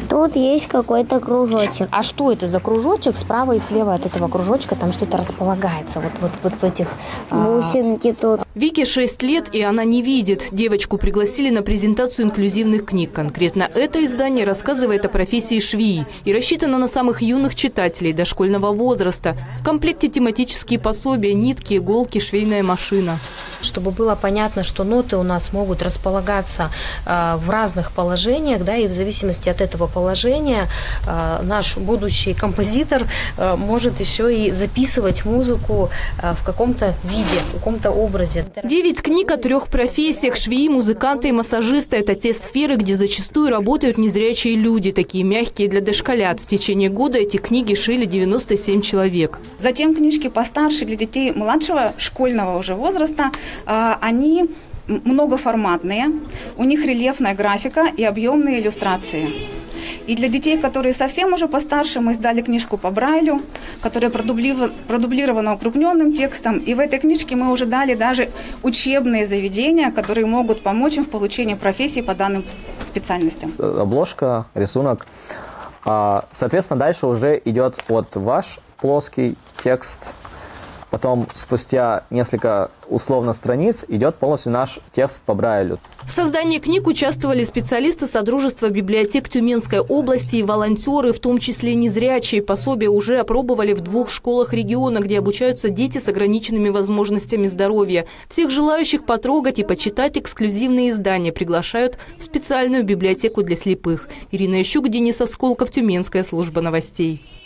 Тут есть какой-то кружочек. А что это за кружочек? Справа и слева от этого кружочка там что-то располагается. Вот в этих... Бусинки тут. Вике 6 лет, и она не видит. Девочку пригласили на презентацию инклюзивных книг. Конкретно это издание рассказывает о профессии швеи и рассчитано на самых юных читателей дошкольного возраста. В комплекте тематические пособия, нитки, иголки, швейная машина. Чтобы было понятно, что ноты у нас могут располагаться в разных положениях, да, и в зависимости от этого положения наш будущий композитор может еще и записывать музыку в каком-то виде, в каком-то образе. 9 книг о 3 профессиях. Швеи, музыканты и массажисты – это те сферы, где зачастую работают незрячие люди, такие мягкие для дошколят. В течение года эти книги шили 97 человек. Затем книжки постарше для детей младшего школьного уже возраста, они многоформатные, у них рельефная графика и объемные иллюстрации. И для детей, которые совсем уже постарше, мы издали книжку по Брайлю, которая продублирована укрупненным текстом. И в этой книжке мы уже дали даже учебные заведения, которые могут помочь им в получении профессии по данным специальностям. Обложка, рисунок. Соответственно, дальше уже идет вот ваш плоский текст. Потом, спустя несколько условно страниц, идет полностью наш текст по Брайлю. В создании книг участвовали специалисты Содружества библиотек Тюменской области и волонтеры, в том числе незрячие. Пособия уже опробовали в 2 школах региона, где обучаются дети с ограниченными возможностями здоровья. Всех желающих потрогать и почитать эксклюзивные издания приглашают в специальную библиотеку для слепых. Ирина Ищук, Денис Осколков, Тюменская служба новостей.